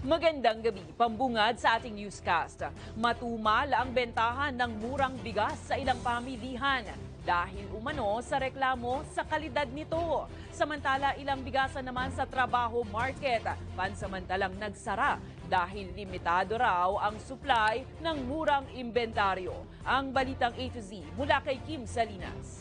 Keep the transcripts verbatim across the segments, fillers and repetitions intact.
Magandang gabi, pambungad sa ating newscast. Matumal ang bentahan ng murang bigas sa ilang pamilihan dahil umano sa reklamo sa kalidad nito. Samantala ilang bigasan naman sa trabaho market, pansamantalang nagsara dahil limitado raw ang supply ng murang inventaryo. Ang balitang A to Z mula kay Kim Salinas.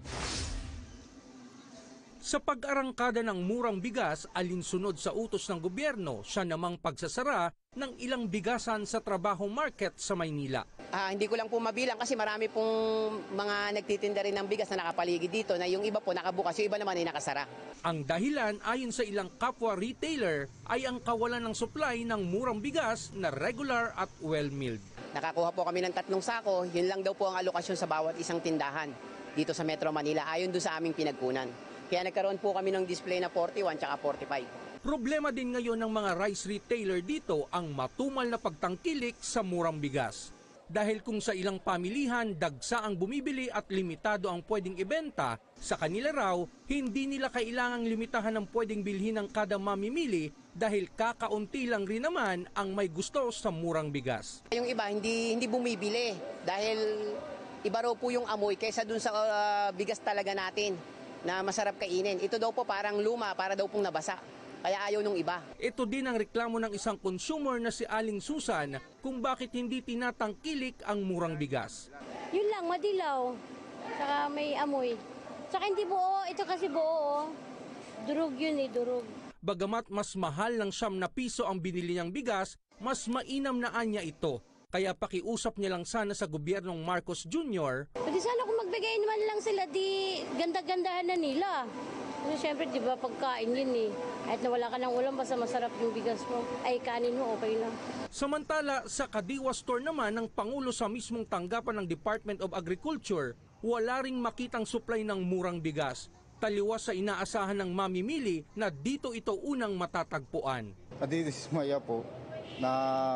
Sa pag-arangkada ng murang bigas, alinsunod sa utos ng gobyerno, siya namang pagsasara ng ilang bigasan sa trabaho market sa Maynila. Ah, hindi ko lang po mabilang kasi marami pong mga nagtitinda rin ng bigas na nakapaligid dito na yung iba po nakabukas, yung iba naman ay nakasara. Ang dahilan ayon sa ilang kapwa retailer ay ang kawalan ng supply ng murang bigas na regular at well-milled. Nakakuha po kami ng tatlong sako, yun lang daw po ang alokasyon sa bawat isang tindahan dito sa Metro Manila ayon doon sa aming pinagkunan. Kaya nagkaroon po kami ng display na forty-one at forty-five. Problema din ngayon ng mga rice retailer dito ang matumal na pagtangkilik sa murang bigas. Dahil kung sa ilang pamilihan dagsa ang bumibili at limitado ang pwedeng ibenta, sa kanila raw hindi nila kailangang limitahan ang pwedeng bilhin ng kada mamimili dahil kakaunti lang rin naman ang may gusto sa murang bigas. Yung iba hindi hindi bumibili dahil iba raw po yung amoy kaysa dun sa uh, bigas talaga natin na masarap kainin. Ito daw po parang luma, para daw pong nabasa. Kaya ayaw nung iba. Ito din ang reklamo ng isang consumer na si Aling Susan kung bakit hindi tinatangkilik ang murang bigas. Yun lang, madilaw. Saka may amoy. Saka hindi buo. Ito kasi buo. Durog yun eh, durog. Bagamat mas mahal ng siyam na piso ang binili niyang bigas, mas mainam na anya ito. Kaya pakiusap niya lang sana sa gobyernong Marcos Junior Pwede sana kung magbigay naman lang sila, di ganda-gandahan na nila. Kasi syempre, di ba, pagkain yun eh. Kahit nawala ka ng ulam, basta masarap yung bigas mo. Ay, kanin mo, okay lang. Samantala, sa Kadiwa Store naman ng Pangulo sa mismong tanggapan ng Department of Agriculture, wala ring makitang supply ng murang bigas. Taliwas sa inaasahan ng mamimili na dito ito unang matatagpuan. Nadidismaya po na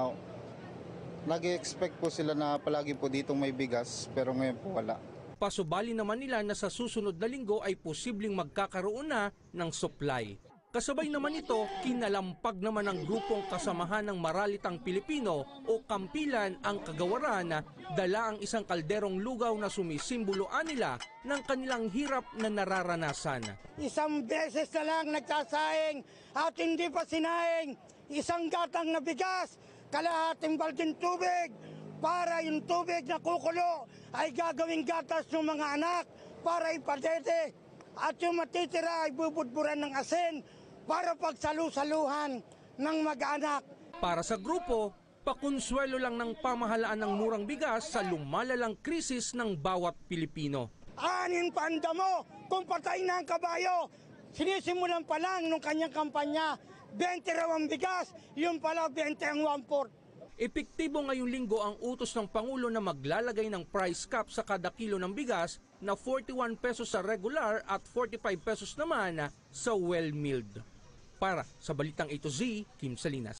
nag-expect po sila na palagi po ditong may bigas pero ngayon po wala. Pasubali naman nila na sa susunod na linggo ay posibleng magkakaroon na ng supply. Kasabay naman ito, kinalampag naman ng grupong kasamahan ng Maralitang Pilipino o Kampilan ang kagawaran na dala ang isang kalderong lugaw na sumisimboloan nila ng kanilang hirap na nararanasan. Isang beses na lang nagsasaing at hindi pa sinaing, isang gatang na bigas, kalahating balding tubig para yung tubig na kukulo ay gagawing gatas ng mga anak para ipadede at yung matitira ay bubudburan ng asin para pagsalu-saluhan ng mag-anak. Para sa grupo, pakonsuelo lang ng pamahalaan ng murang bigas sa lumalalang krisis ng bawat Pilipino. Anin panda mo kung patay na ang kabayo, sinisimulan pa lang nung kanyang kampanya, twenty raw ang bigas, yung pala twenty ang one-fourth. Epektibo ngayong linggo ang utos ng Pangulo na maglalagay ng price cap sa kada kilo ng bigas na forty-one pesos sa regular at forty-five pesos naman sa well-milled. Para sa Balitang A to Z, Kim Salinas.